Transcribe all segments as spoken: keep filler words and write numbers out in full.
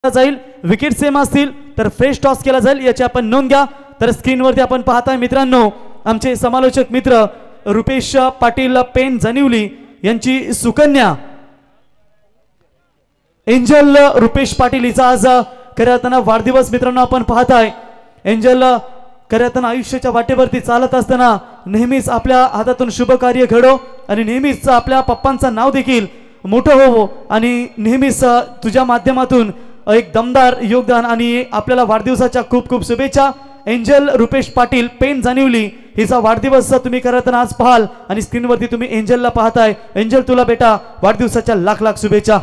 जाईल, wicket same असतील तर फ्रेश टॉस केला जाईल, याची आपण नोंद घ्या. तर स्क्रीनवरती आपण पाहताय मित्रांनो, आमचे समालोचक मित्र रुपेश पाटील पेन जानिवली यांची सुकन्या एंजल रुपेश पाटील हिचा आज खऱ्या अर्थानं वाढदिवस मित्रांनो आपण पाहताय. एंजल खऱ्या अर्थानं आयुष्याच्या वाटेवरती चालत असताना नेहमीच आपल्या हातातून शुभ कार्य घडो आणि नेहमीच आपल्या पप्पांचं नाव देखील मोठं हो आणि नेहमीच तुझ्या माध्यमातून एक दमदार योगदान आणि आपल्याला वाढदिवसाच्या खूप खूप शुभेच्छा. एंजल रुपेश पाटील पेन जानिवली हिचा वाढदिवस तुम्ही करत आज पाहाल आणि स्क्रीनवरती तुम्ही एंजलला पाहताय. एंजल तुला बेटा वाढदिवसाच्या लाख लाख शुभेच्छा.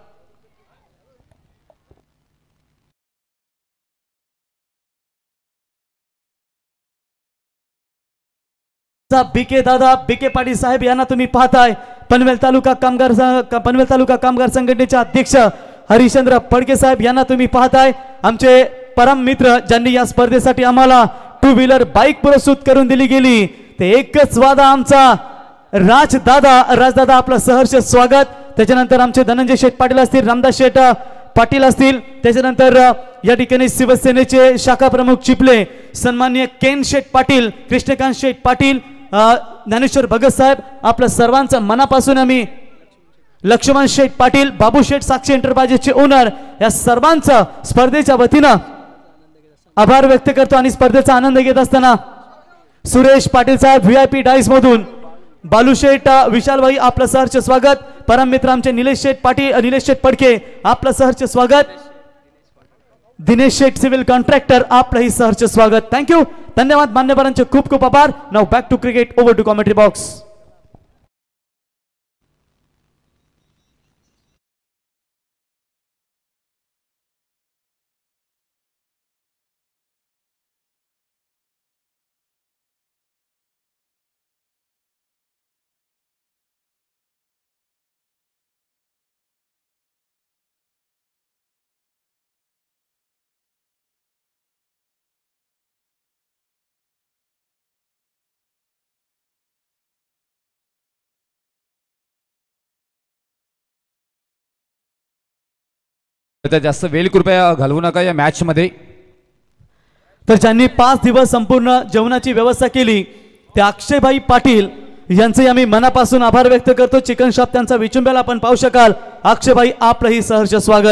बीके दादा बीके पाटील साहेब यांना तुम्ही पाहताय. पनवेल तालुका कामगार पनवेल तालुका कामगार संघटनेचे अध्यक्ष हरिश्चंद्र फडके साहेब यांना तुम्ही पाहताय. आमचे परम मित्र ज्यांनी या स्पर्धेसाठी आम्हाला टू व्हीलर बाईक पुरस्कृत करून दिली गेली ते एकच वादा आमचा राजदादा. राजदादा आपलं सहर्ष स्वागत. त्याच्यानंतर आमचे धनंजय शेठ पाटील असतील, रामदास शेठ पाटील असतील, त्याच्यानंतर या ठिकाणी शिवसेनेचे शाखा प्रमुख चिपले सन्माननीय केन शेठ पाटील, कृष्णकांत शेठ पाटील, ज्ञानेश्वर भगत साहेब, आपल्या सर्वांचं मनापासून आम्ही लक्ष्मण शेठ पाटील, बाबू शेठ साक्षी एंटरप्राइजेसचे ओनर या सर्वांचं स्पर्धेच्या वतीनं आभार व्यक्त करतो. आणि स्पर्धेचा आनंद घेत असताना सुरेश पाटील साहेब व्हीआयपी डाईस मधून बालूशेठ विशालभाई आपलं सहर्ष स्वागत. परम मित्र आमचे निलेश शेठ पाटील निलेश शेठ पडके आपलं सहर्ष स्वागत. दिनेश शेठ सिव्हिल कॉन्ट्रॅक्टर आपलंही सहर्ष स्वागत. थँक्यू, धन्यवाद मान्यवरांचे खूप खूप आभार. Now back to cricket, over to commentary box. जास्त वेळ कृपया घालवू नका या मॅच मध्ये. तर ज्यांनी पाच दिवस संपूर्ण जेवणाची व्यवस्था केली ते अक्षयभाई पाटील यांचे आम्ही मनापासून आभार व्यक्त करतो. चिकन शॉप त्यांचा विचुंब्याला आपण पाहू शकाल. अक्षयभाई आपलंही सहर्ष स्वागत.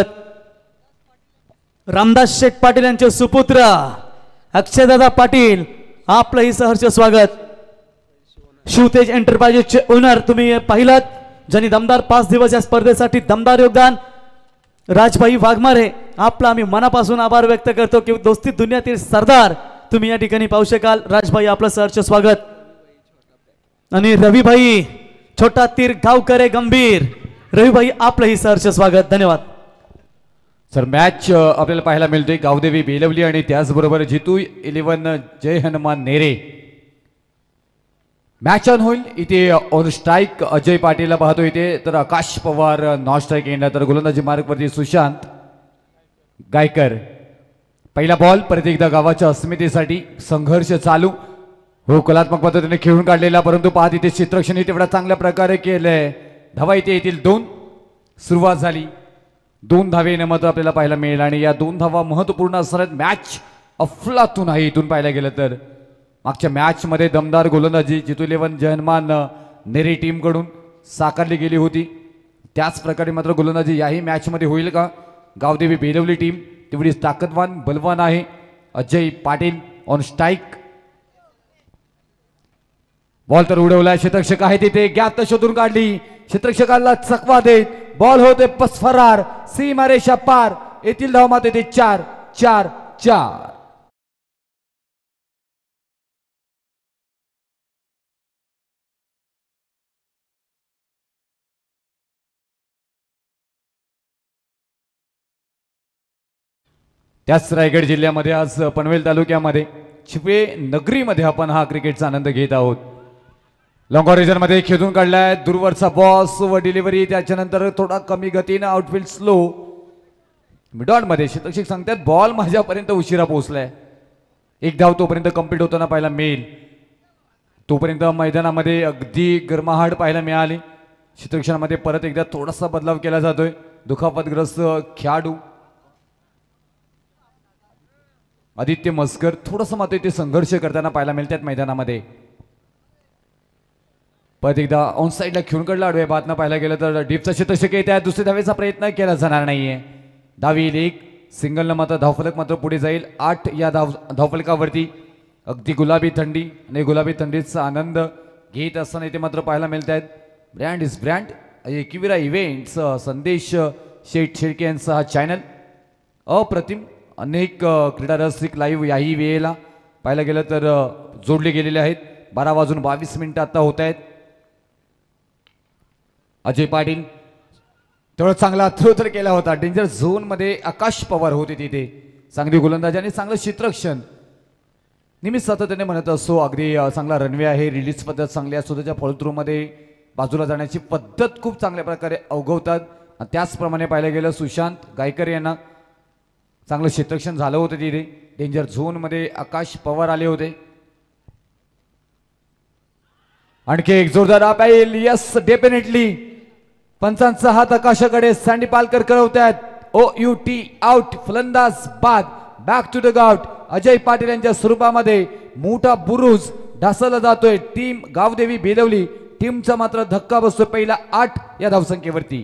रामदास शेठ पाटील यांचे सुपुत्र अक्षयदादा पाटील आपलंही सहर्ष स्वागत. शिवतेज एंटरप्राइजेसचे ओनर तुम्ही पाहिलात ज्यांनी दमदार पाच दिवस या स्पर्धेसाठी दमदार योगदान. राजभाई वाघमारे आपला आम्ही मनापासून आभार व्यक्त करतो की दोस्ती दुनियातील सरदार तुम्ही या ठिकाणी पाहू शकाल. राजभाई आपलं सहर्ष स्वागत. आणि रविभाई छोटा तीर गावकरे गंभीर रविभाई आपलंही सहर्ष स्वागत. धन्यवाद सर. मॅच आपल्याला पाहायला मिळतोय गावदेवी बेलवली आणि त्याचबरोबर Jitu eleven Jai Hanuman Nere. Match on होईल. इथे ऑन स्ट्राईक अजय पाटीलला पाहतो इथे, तर आकाश पवार नॉन स्ट्राईक येणार, तर गोलंदाजी मार्गवरती सुशांत गायकर. पहिला बॉल परत एकदा गावाच्या अस्मितेसाठी संघर्ष चालू. हो कलात्मक पद्धतीने खेळून काढलेला, परंतु पाहत इथे क्षेत्ररक्षण तेवढा चांगल्या प्रकारे केलंय. धावा इथे येतील दोन. सुरुवात झाली दोन धावेने मात्र आपल्याला पाहायला मिळेल आणि या दोन धावा महत्वपूर्ण असणार आहेत. मॅच अफलातून आहे इथून पाहायला गेलं तर. मागच्या मॅच मध्ये दमदार गोलंदाजी जितू इलेव्हन जयहनुमान नेरे टीम कडून साकारली गेली होती. त्याच प्रकारे मात्र गोलंदाजी याही मॅच मध्ये होईल का? गावदेवी बेलवली टीम तेवढीच ताकदवान बलवान आहे. Ajay Patil on strike. Ball तर उडवला. क्षेत्ररक्षक आहे तिथे, गॅप तर शोधून काढली. क्षेत्ररक्षकाला चकवा देत बॉल होते पस फरार. सीमारेषा पार. येथील धाव मात्र ते चार चार चार. त्याच रायगड जिल्ह्यामध्ये आज पनवेल तालुक्यामध्ये चिपे नगरीमध्ये आपण हा क्रिकेटचा आनंद घेत आहोत. लॉंग ऑरिजन मध्ये खेळून काढलाय. दूरवरचा बॉस व डिलिव्हरी, त्याच्यानंतर थोडा कमी गतीने आउटफील्ड स्लो. मिडॉट मध्ये क्षेत्ररक्षक सांगतात बॉल माझ्यापर्यंत उशिरा पोहोचलाय. एक धाव तोपर्यंत कंप्लीट होताना पाहायला मिळेल. तोपर्यंत मैदानामध्ये अगदी गरमाहट पाहायला मिळाली. क्षेत्ररक्षणामध्ये परत एकदा थोडासा बदलाव केला जातोय. दुखापतग्रस्त खेळाडू आदित्य मस्कर थोडंसं मात्र ते संघर्ष करताना पाहायला मिळतात मैदानामध्ये. परत एकदा ऑन साईडला खेळूनकडला आडव्या बातनं पाहायला गेलं तर डीपचा शतक येत आहे. दुसऱ्या धावेचा प्रयत्न केला जाणार नाहीये. धावी एक सिंगलनं मात्र धावफलक मात्र पुढे जाईल. आठ या धाव धावफलकावरती अगदी गुलाबी थंडी आणि गुलाबी थंडीचा आनंद घेत असताना इथे मात्र पाहायला मिळत आहेत. Brand is brand Ekvira events Sandesh Sheth Shelke यांचा हा चॅनल अप्रतिम. अनेक क्रीडा रसिक लाईव्ह याही वेळेला पाहायला गेलं तर जोडले गेलेले आहेत. बारा वाजून बावीस मिनिटं आता होत आहेत. अजय पाटील तेवढा चांगला थ्रो तर केला होता. डेंजर झोन मध्ये आकाश पवार होते तिथे. चांगली गोलंदाजी आणि चांगलं क्षेत्ररक्षण नेहमीच सातत्याने म्हणत असतो. अगदी चांगला रनवे आहे. रिलीज पद्धत चांगली असतो. त्याच्या फॉलोथ्रू मध्ये बाजूला जाण्याची पद्धत खूप चांगल्या प्रकारे अवगवतात. त्याचप्रमाणे पाहायला गेलं सुशांत गायकर यांना चांगलं क्षेत्ररक्षण झालं होतं तिथे. डेंजर झोन मध्ये आकाश पवार आले होते. आणखी एक जोरदार आप येईल. यस डेफिनेटली पंचांचा हात आकाशाकडे. सँडी पालकर करवतात. O U T out. फलंदाज बाद. बॅक टू द गाउट. अजय पाटील यांच्या स्वरूपामध्ये मोठा बुरुज ढासळला जातोय. टीम गावदेवी बेलवली टीमचा मात्र धक्का बसतोय पहिला आठ या धावसंख्येवरती.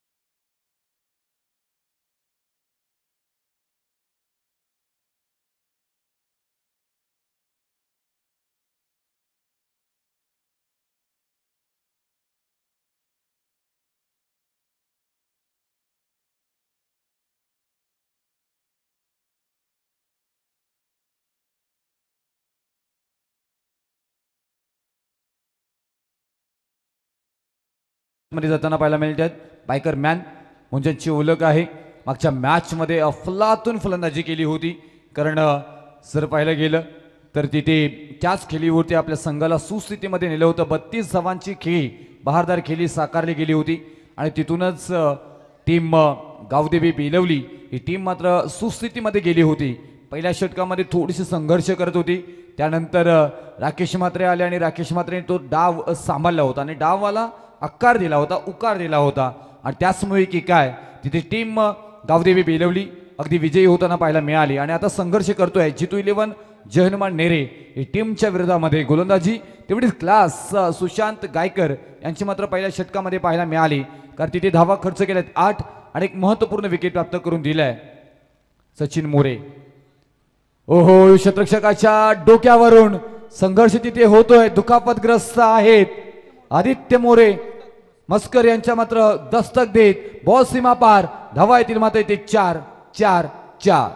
मध्ये जाताना पाहायला मिळतात. बायकर मॅन मुंजांची ओळख आहे. मागच्या मॅच मध्ये अफलातून फलंदाजी केली होती. कारण सर पाहायला गेलं तर तिथे त्याच खेळीवरती आपल्या संघाला सुस्थितीमध्ये नेलं होतं. बत्तीस धावांची खेळी बहारदार खेळी साकारली गेली होती आणि तिथूनच टीम गावदेवी बेलवली ही टीम मात्र सुस्थितीमध्ये गेली होती. पहिल्या षटकामध्ये थोडीशी संघर्ष करत होती. त्यानंतर राकेश म्हात्रे आले आणि राकेश म्हात्रेने तो डाव सांभाळला होता आणि डाववाला आकार दिला होता, उकार दिला होता आणि त्याचमुळे की काय तिथे टीम गावदेवी बेलवली अगदी विजयी होताना पाहायला मिळाली. आणि आता संघर्ष करतोय जितू इलेव्हन जहनुमान नेरे ही टीमच्या विरोधामध्ये. गोलंदाजी तेवढीच क्लास सुशांत गायकर यांची मात्र पहिल्या षटकामध्ये पाहायला मिळाली. कारण तिथे धावा खर्च केल्यात आठ आणि एक महत्त्वपूर्ण विकेट प्राप्त करून दिलाय सचिन मोरे. ओहो क्षेत्ररक्षकाच्या डोक्यावरून संघर्ष तिथे होतोय. दुखापतग्रस्त आहेत आदित्य मोरे. मस्कर यांच्या मात्र दस्तक देत बॉल सीमा पार. धावा येतील मात्र येते चार चार चार.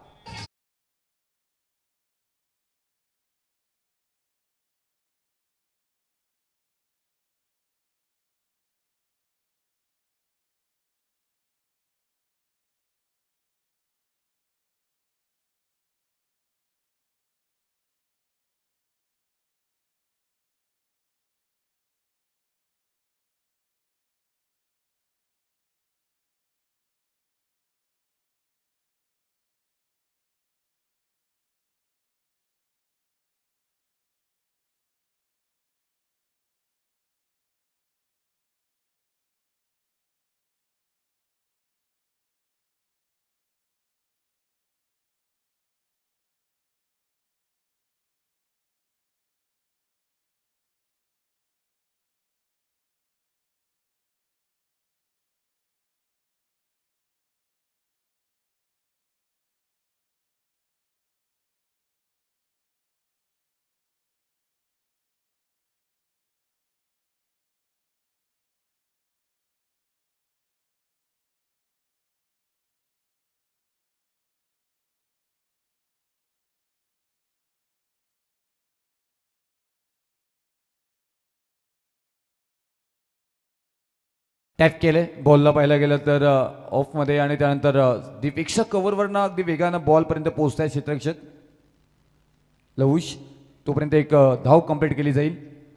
टॅप केले बॉलला पाहायला गेलं तर ऑफमध्ये आणि त्यानंतर दीपेक्षा कव्हरवरनं अगदी वेगानं बॉलपर्यंत पोहोचताय क्षेत्ररक्षक लवुश. तोपर्यंत एक धाव कंप्लीट केली जाईल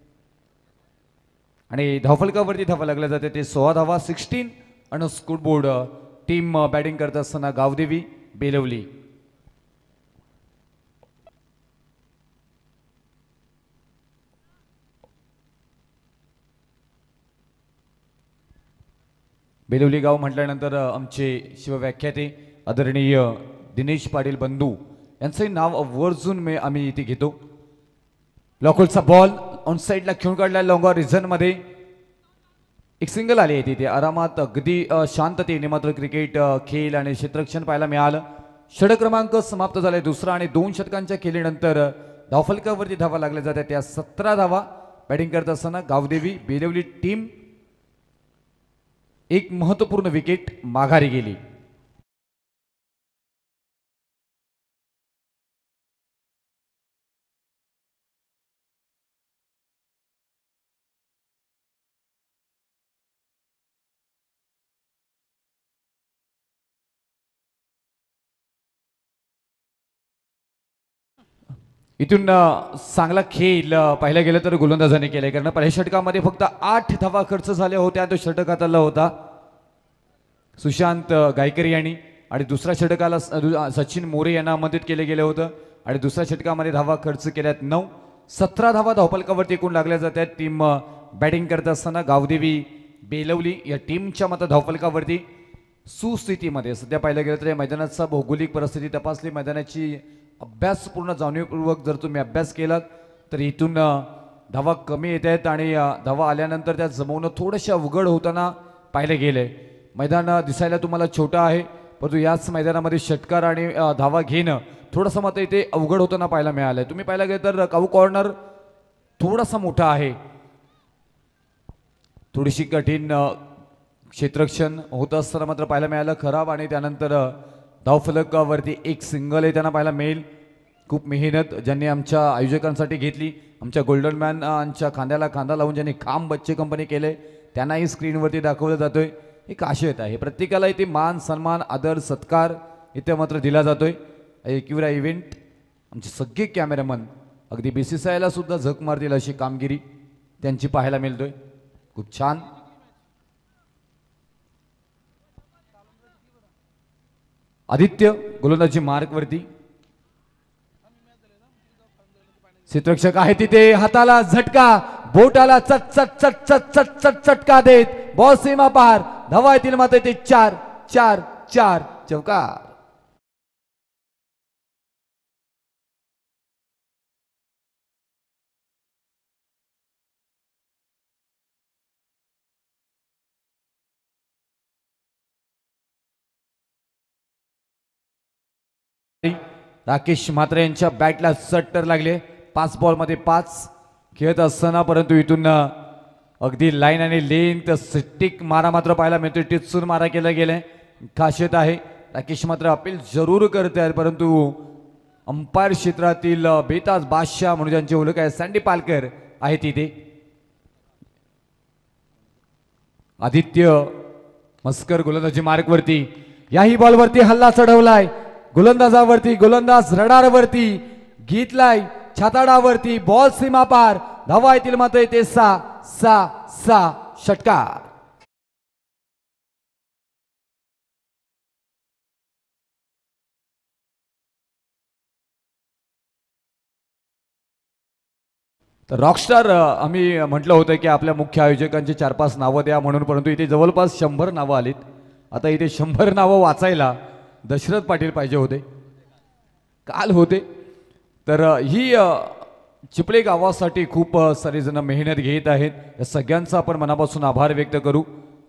आणि धावफलकावरती धावा लागल्या जाते ते सोळा धावा सिक्स्टीन आणि स्कोरबोर्ड. टीम बॅटिंग करत असताना गावदेवी बेलवली. बेलवली गाव म्हटल्यानंतर आमचे शिवव्याख्याते आदरणीय दिनेश पाटील बंधू यांचंही नाव आवर्जून मी आम्ही इथे घेतो. ब्लॉकहोलचा बॉल ऑन साईडला खेळून काढला लॉंगॉर रिझन मध्ये. एक सिंगल आली आहे तिथे आरामात अगदी शांततेने मात्र क्रिकेट खेळ आणि क्षेत्ररक्षण पाहायला मिळालं. षटक क्रमांक समाप्त झाले दुसरा आणि दोन षटकांच्या खेळीनंतर धावफलकावरती धावा लागल्या जातात. त्या सतरा धावा बॅटिंग करत असताना गावदेवी बेलवली टीम एक महत्वपूर्ण विकेट माघारी गेली. इथून चांगला खेळ पाहिला गेलं तर गोलंदाजाने केलाय, कारण पहिल्या षटकामध्ये फक्त आठ धावा खर्च झाल्या होत्या. तो षटक हाताळला होता सुशांत गायकर यांनी आणि दुसऱ्या षटकाला सचिन मोरे यांना मदत केले गेले होतं आणि दुसऱ्या षटकामध्ये धावा खर्च केल्यात नऊ. सतरा धावा धावफलकावरती एकूण लागल्या जातात. टीम बॅटिंग करत असताना गावदेवी बेलवली या टीमच्या मात्र धावफलकावरती सुस्थितीमध्ये सध्या पाहिलं गेलं तर या मैदानाचा भौगोलिक परिस्थिती तपासली, मैदानाची अभ्यासपूर्ण जाणीवपूर्वक जर तुम्ही अभ्यास केलात तर इथून धावा कमी येत आहेत आणि धावा आल्यानंतर त्या जमवणं थोडंशा अवघड होताना पाहिलं गेलंय. मैदान दिसायला तुम्हाला छोटं आहे, परंतु याच मैदानामध्ये षटकार आणि धावा घेणं थोडंसं मात्र इथे अवघड होताना पाहायला मिळालंय. तुम्ही पाहिला गेलं तर काऊ कॉर्नर थोडासा मोठा आहे, थोडीशी कठीण क्षेत्ररक्षण होत असताना मात्र पाहायला मिळालं खराब आणि त्यानंतर धावफलकावरती एक सिंगल आहे त्यांना पाहायला मिळेल. खूप मेहनत ज्यांनी आमच्या आयोजकांसाठी घेतली, आमच्या गोल्डन मॅनच्या खांद्याला खांदा लावून ज्यांनी खांब बच्चे कंपनी केले त्यांनाही स्क्रीनवरती दाखवलं जातोय. एक आशयत आहे, प्रत्येकाला इथे मान सन्मान आदर सत्कार इथे मात्र दिला जातोय. एकविरा इव्हेंट आमचे सगळे कॅमेरामन अगदी बी सी सी आयला सुद्धा झक मारतील अशी कामगिरी त्यांची पाहायला मिळतोय. खूप छान. आदित्य गोलंदाजी मार्कवरती, क्षेत्ररक्षक आहे तिथे, हाताला झटका, बोटाला चट चट चट चट चट चट चटका देत बॉल सीमा पार, धावा येतील मात्र ते चार चार चार चौकार. राकेश म्हात्रे यांच्या बॅटला सट्टर लागले. पाच बॉल मध्ये पाच खेळत असताना परंतु इथून अगदी लाईन आणि लेंथ स्टिक मारा मात्र पाहायला मिळतोय. टिचून मारा केला गेलाय, खासियत आहे. राकेश मात्र अपील जरूर करते आहेत, परंतु अंपायर क्षेत्रातील बेताज बादशाह म्हणून ज्यांची ओळख आहे सँडी पालकर आहे तिथे. आदित्य मस्कर गोलंदाजी मार्कवरती, याही बॉलवरती हल्ला चढवलाय गोलंदाजावरती, गोलंदाज रडारवरती घेतलाय छाताडावरती, बॉल सीमा पार, धावा येतील मात्र ते सहा सहा सहा षटकार. तर रॉकस्टार आम्ही म्हटलं होतं की आपल्या मुख्य आयोजकांची चार पाच नावं द्या म्हणून, परंतु इथे जवळपास शंभर नावं आलीत. आता इथे शंभर नावं वाचायला दशरथ पाटील पाहिजे होते, काल होते. तर ही चिपळे गावासाठी खूप सारे जण मेहनत घेत आहेत, या सगळ्यांचा आपण मनापासून आभार व्यक्त करू.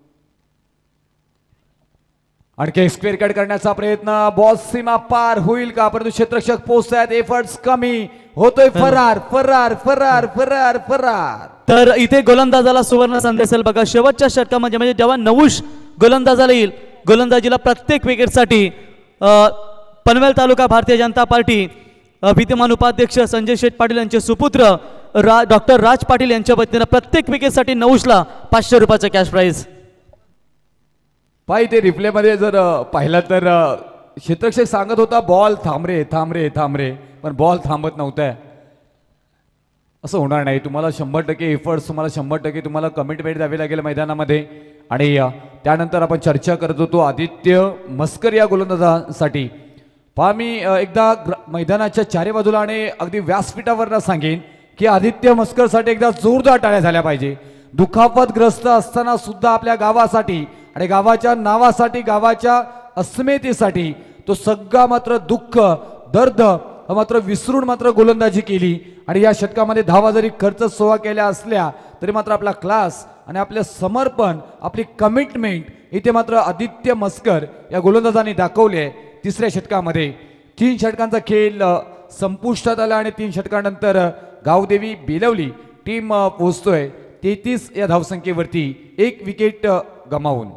आणखी एक स्क्वेअर कट करण्याचा प्रयत्न, बॉल सीमा पार होईल का, परंतु क्षेत्ररक्षक पोहोचतात, एफर्ट्स कमी होतोय, फरार फरार फरार फरार फरार. तर इथे गोलंदाजाला सुवर्ण संधी असेल बघा शेवटच्या षटकामध्ये, म्हणजे जेव्हा नवुष गोलंदाजाला येईल, गोलंदाजीला प्रत्येक विकेटसाठी पनवेल तालुका भारतीय जनता पार्टी विद्यमान उपाध्यक्ष संजय शेठ पाटील यांचे सुपुत्र रा डॉक्टर राज पाटील यांच्या वतीनं प्रत्येक विकेटसाठी नवुषला पाचशे रुपयाचं कॅश प्राइज. पाय ते रिप्ले मध्ये जर पाहिलं तर क्षेत्ररक्षक सांगत होता बॉल थांब रे थांब रे थांब रे, पण बॉल थांबत नव्हता. असं होणार नाही, तुम्हाला शंभर टक्के एफर्ट्स, तुम्हाला शंभर टक्के तुम्हाला कमिटमेंट द्यावी लागेल मैदानामध्ये. आणि त्यानंतर आपण चर्चा करत होतो आदित्य मस्कर या गोलंदाजासाठी. पहा मी एकदा मैदानाच्या चारी बाजूला आणि अगदी व्यासपीठावर सांगेन की आदित्य मस्करसाठी एकदा जोरदार टाळ्या झाल्या पाहिजे. दुखापतग्रस्त असताना सुद्धा आपल्या गावासाठी आणि गावाच्या नावासाठी, गावाच्या अस्मितेसाठी तो सगळा मात्र दुःख दर्द मात्र विसरून मात्र गोलंदाजी केली आणि या षटकामध्ये धावा जरी खर्च सोळा केल्या असल्या तरी मात्र आपला क्लास आणि आपले समर्पण आपली कमिटमेंट इथे मात्र आदित्य मस्कर या गोलंदाजांनी दाखवले आहे. तिसऱ्या षटकामध्ये तीन षटकांचा खेळ अ, संपुष्टात आला आणि तीन षटकानंतर अ, गावदेवी बेलवली टीम अ, पोहोचतोय तेहतीस या धावसंख्येवरती एक विकेट अ, गमावून.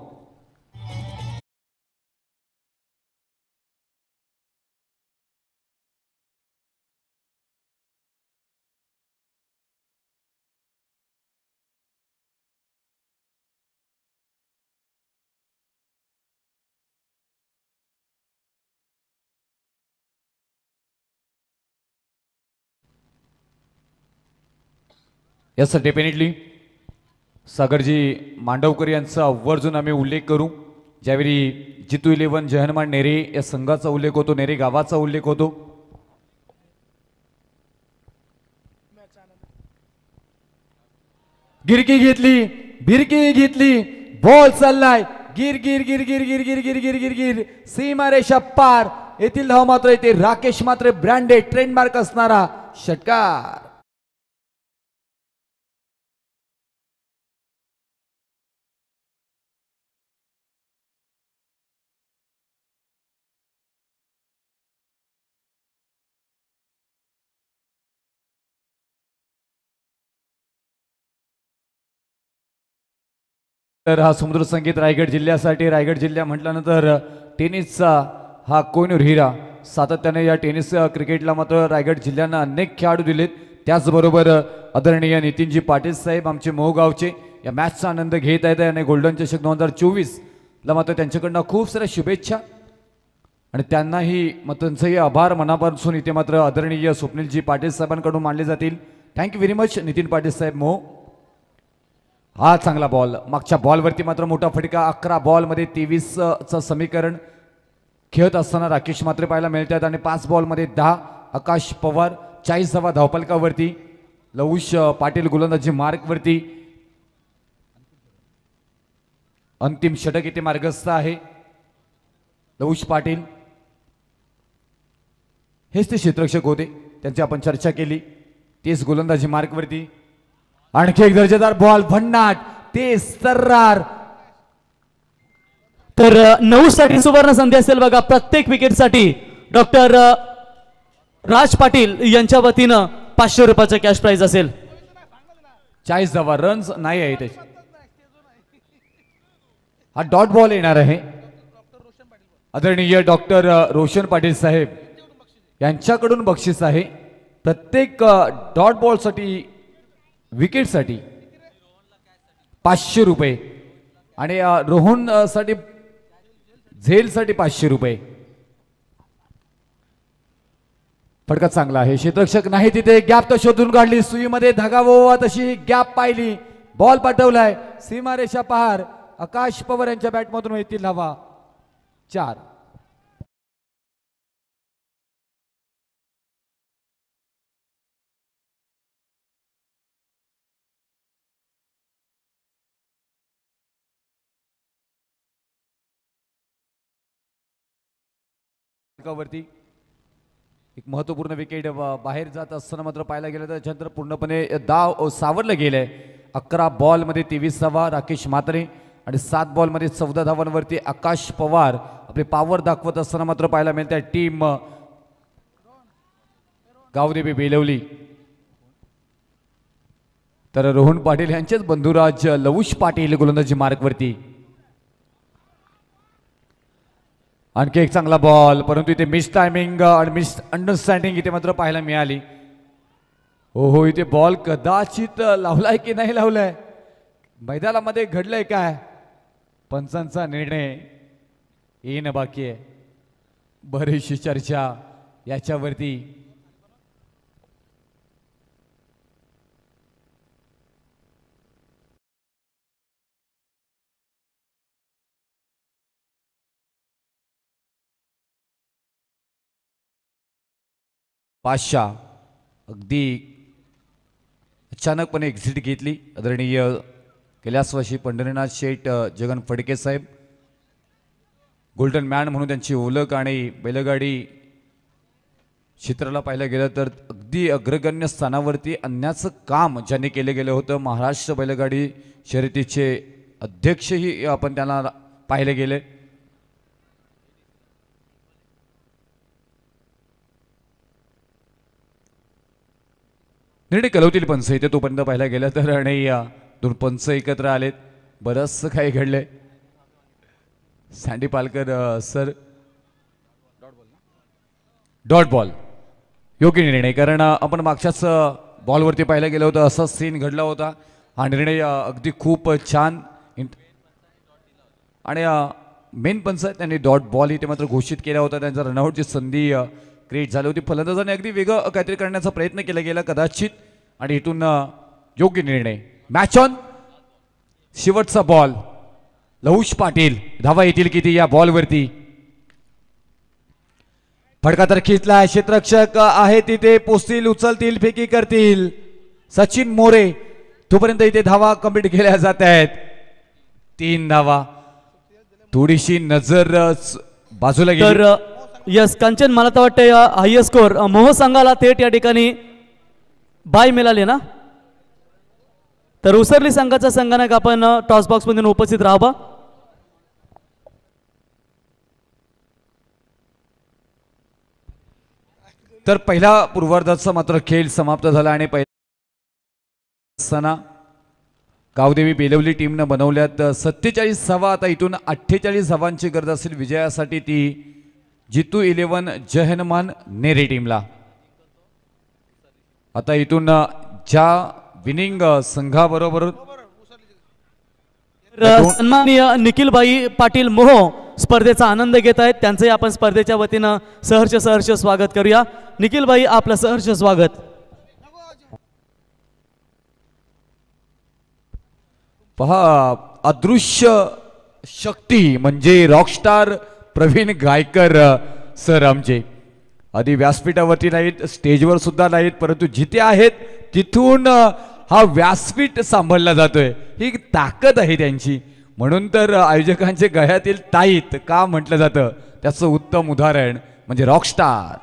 यस डेफिनेटली सागरजी मांडवकर यांचा आवर्जून आम्ही उल्लेख करू. ज्यावेळी जितू इलेव्हन जहनमान नेरे या संघाचा उल्लेख होतो, नेरे गावाचा उल्लेख होतो. गिरकी घेतली, बिरकी घेतली, बॉल चाललाय गिर गिर गिर गिर गिर गिर गिर गिर गिर गिर सीमारेषा पार. येथील धाव मात्र येते राकेश मात्र ब्रँडेड ट्रेडमार्क असणारा षटकार. तर हा समुद्र संगीत रायगड जिल्ह्यासाठी, रायगड जिल्हा म्हटल्यानंतर टेनिसचा हा कोहिनूर हिरा. सातत्याने या टेनिस क्रिकेटला मात्र रायगड जिल्ह्यानं अनेक खेळाडू दिलेत. त्याचबरोबर आदरणीय नितीनजी पाटील साहेब आमचे मोहगावचे या मॅचचा आनंद घेत आहेत आणि गोल्डन चषक दोन हजार चोवीस ला मात्र त्यांच्याकडनं खूप साऱ्या शुभेच्छा आणि त्यांनाही मग त्यांचंही आभार मनापासून इथे मात्र आदरणीय स्वप्नीलजी पाटील साहेबांकडून मानले जातील. Thank you very much Nitin Patil साहेब मोह. हा चांगला बॉल, मागच्या बॉलवरती मात्र मोठा फटका. अकरा बॉलमध्ये तेवीस चं समीकरण खेळत असताना राकेश मात्रे पाहायला मिळत आहेत आणि पाच बॉलमध्ये दहा. आकाश पवार चाळीस धावा धावपलकावरती. लवुश पाटील गोलंदाजी मार्कवरती. अंतिम षटक इथे मार्गस्थ आहे. लवुश पाटील हेच ते क्षेत्ररक्षक होते, त्यांची आपण चर्चा केली. तेच गोलंदाजी मार्कवरती. आणखी एक दर्जेदार बॉल, भन्नाट ते सर्रार. तर नऊ साठी सुवर्ण संधी असेल बघा प्रत्येक विकेटसाठी. डॉक्टर राज पाटील यांच्या वतीनं पाचशे रुपयाचं कॅश प्राइज असेल. चाळीस धावा रन्स नाही आहे त्याची. हा डॉट बॉल येणार आहे. आदरणीय डॉक्टर रोशन पाटील साहेब यांच्याकडून बक्षीस आहे. प्रत्येक डॉट बॉलसाठी विकेटसाठी पाचशे रुपये आणि रोहन साठी झेलसाठी पाचशे रुपये. फटका चांगला आहे. क्षेत्ररक्षक नाही तिथे. गॅप तर शोधून काढली, सुईमध्ये धागा ओवा तशी गॅप पाहिली. बॉल पाठवलाय सीमारेषा पहार. आकाश पवार यांच्या बॅटमधून येतील धावा चार. वरती एक महत्वपूर्ण विकेट बाहेर जात असताना मात्र पाहायला गेलं तर त्याच्यानंतर पूर्णपणे दाव सावरलं गेलंय. अकरा बॉल मध्ये तेवीस धावा राकेश म्हात्रे आणि सात बॉल मध्ये चौदा धावांवरती आकाश पवार आपले पॉवर दाखवत असताना मात्र पाहायला मिळते टीम गावदेवी बेलवली. तर रोहन पाटील यांचेच बंधुराज लवुश पाटील गोलंदाजी मार्कवरती. आणखी एक चांगला बॉल, परंतु इथे मिस टायमिंग आणि मिस अंडरस्टँडिंग इथे मात्र पाहायला मिळाली. हो हो इथे बॉल कदाचित लावलाय की नाही लावलाय, मैदानामध्ये घडलंय काय, पंचांचा निर्णय येणं बाकी आहे. बरीचशी चर्चा याच्यावरती. पाचशा अगदी अचानकपणे एक्झिट घेतली. आदरणीय कैलासवासी पंढरीनाथ शेठ जगन फडके साहेब गोल्डन मॅन म्हणून त्यांची ओळख आणि बैलगाडी चित्राला पाहिलं गेलं तर अगदी अग्रगण्य स्थानावरती आणण्याचं काम ज्यांनी केले गेलं होतं महाराष्ट्र बैलगाडी शर्यतीचे अध्यक्षही आपण त्यांना पाहिले गेले. निर्णय कलवतील पंच इथे तोपर्यंत पाहायला गेलं तर आणि दोन पंच एकत्र आलेत. बरंचसं काही घडलंय. Sandy Palkar sir dot ball योग्य निर्णय, कारण आपण मागच्याच बॉलवरती पाहायला गेलं होतं असा सीन घडला होता. हा निर्णय अगदी खूप छान आणि मेन पंच त्यांनी डॉट बॉल इथे मात्र घोषित केला होता. त्यांचा रनआउटची संधी क्रिएट झाली होती. फलंदाजाने अगदी वेगळं काहीतरी करण्याचा प्रयत्न केला गेला कदाचित आणि इथून योग्य निर्णय. Match on. शेवटचा बॉल. लहुश पाटील धावा येतील किती या बॉलवरती. फटका तर खिचला. क्षेत्ररक्षक आहे तिथे पोचतील, उचलतील, फेकी करतील. सचिन मोरे तोपर्यंत इथे धावा कंप्लीट केल्या जात आहेत. तीन धावा. थोडीशी नजर बाजूला गेली तर यस कांचन मला तर वाटतं हायस्ट स्कोर मोह संघाला थेट या ठिकाणी बाय मिळाले ना. तर उसरली संघाचा संघानक आपण टॉस बॉक्स मधून उपस्थित राहावा. तर पहिला पूर्वार्धाचा मात्र खेळ समाप्त झाला आणि पहिला असताना गावदेवी बेलवली टीमनं बनवल्यात सत्तेचाळीस धावा. आता इथून अठ्ठेचाळीस धावांची गरज असेल विजयासाठी ती जितू इलेव्हन जय हनुमान नेरे टीमला. आता इथून ज्या विनिंग संघाबरोबर सन्माननीय निखिलबाई पाटील मोह स्पर्धेचा आनंद घेत आहेत त्यांचंही आपण स्पर्धेच्या वतीनं सहर्ष सहर्ष स्वागत करूया. निखिलबाई आपलं सहर्ष स्वागत. पहा अदृश्य शक्ती म्हणजे रॉकस्टार प्रवीण गायकर सर आमचे आधी व्यासपीठावरती नाहीत, स्टेजवर सुद्धा नाहीत, परंतु जिथे आहेत तिथून हा व्यासपीठ सांभाळला जातोय. ही ताकद आहे त्यांची. म्हणून तर आयोजकांचे गळ्यातील ताईत का म्हटलं जातं त्याचं उत्तम उदाहरण म्हणजे रॉकस्टार.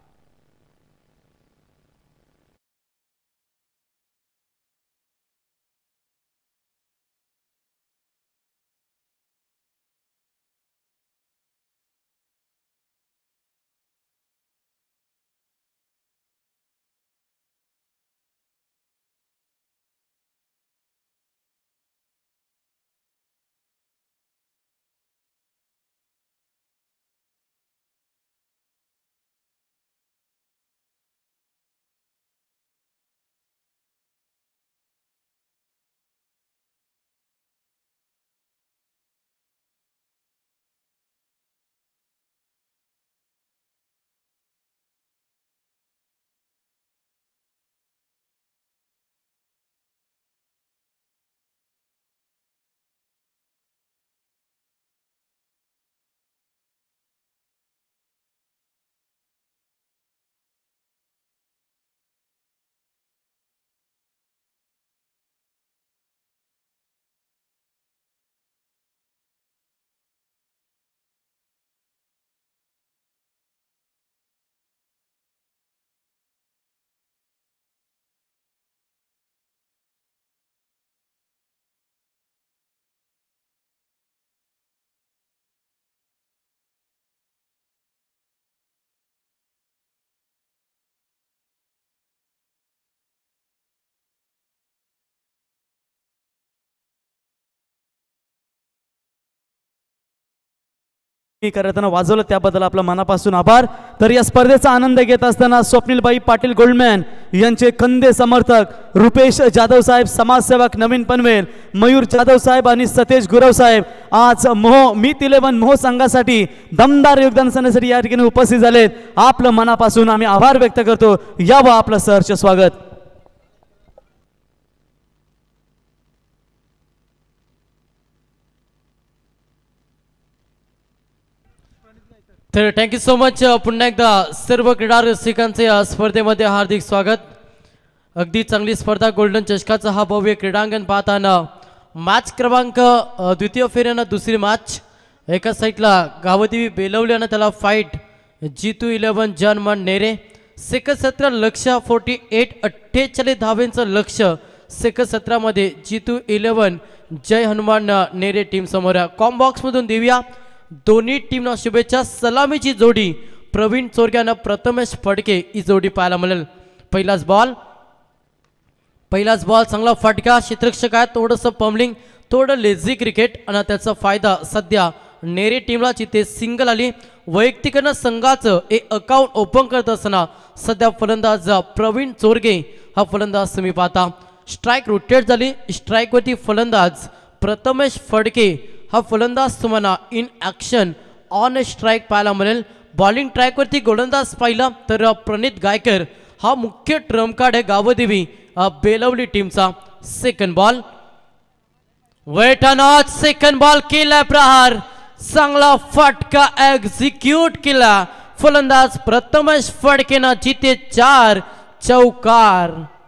करताना वाजवलं त्याबद्दल आपला मनापासून आभार. तर या स्पर्धेचा आनंद घेत असताना स्वप्नीलबाई पाटील गोल्डमॅन यांचे खंदे समर्थक रुपेश जाधव साहेब, समाजसेवक नवीन पनवेल, मयूर जाधव साहेब आणि सतेज गुरव साहेब आज मोह मीत इलेव्हन मोह संघासाठी दमदार योगदान करण्यासाठी या ठिकाणी उपस्थित झालेत. आपलं मनापासून आम्ही आभार व्यक्त करतो. यावं आपलं सहर्ष स्वागत. तर थँक्यू सो मच. पुन्हा एकदा सर्व क्रीडा रसिकांचे या स्पर्धेमध्ये हार्दिक स्वागत. अगदी चांगली स्पर्धा गोल्डन चषकाचा हा भव्य क्रीडांगण पाहताना मॅच क्रमांक द्वितीय फेऱ्यानं दुसरी मॅच एका साईडला गावदेवी बेलवली आणि त्याला फाईट जितू इलेव्हन जन मन नेरे सेकंद सतरा लक्ष फोर्टी एट अठ्ठेचाळीस धावेंचं लक्ष सेकंद सतरामध्ये जितू इलेव्हन जय हनुमान नेरे टीम समोर आहे. कॉम बॉक्स मधून देऊया दोन्ही टीमना शुभेच्छा. सलामीची जोडी प्रवीण चोरग्यानं प्रथमेश फडके ही जोडी पाहायला मिळेल. पहिलाच बॉल पहिलाच बॉल चांगला फटका. क्षेत्ररक्षक आहे थोडंसं पम्बलिंग थोडं लेझी क्रिकेट आणि त्याचा फायदा सध्या नेरे टीमला जिथे सिंगल आली. वैयक्तिक संघाचं एक अकाउंट ओपन करत असताना सध्या फलंदाज प्रवीण चोरगे हा फलंदाज तुम्ही पाहता. स्ट्राईक रोटेट झाली. स्ट्राईकवरती फलंदाज प्रथमेश फडके हा फलंदाज तुम्हाला इन ॲक्शन ऑन स्ट्राईक पाहायला मिळेल. बॉलिंग ट्रॅकवरती गोलंदाज पाहिला तर प्रणित गायकर हा मुख्य ट्रम्प कार्ड आहे गावदेवी बेलवली टीमचा. सेकंड बॉल वेटानाथ सेकंड बॉल केला प्रहार. चांगला फटका एक्झिक्यूट केला फलंदाज प्रथमेश फडकेनं जिथे चार चौकार.